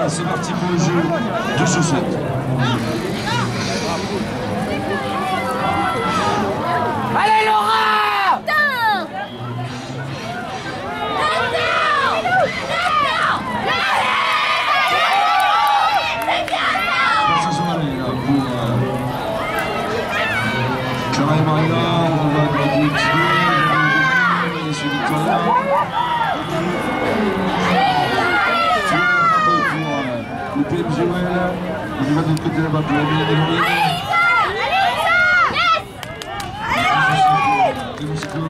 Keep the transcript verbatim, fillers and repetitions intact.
Allez, c'est parti pour le jeu de chaussettes. Allez Laura! Putain! Sensationnel là pour euh, Clara et Maria, on va gratter un petit peu, c'est Victoria. Le P M G O L, on y va de l'autre côté là-bas pour la ville des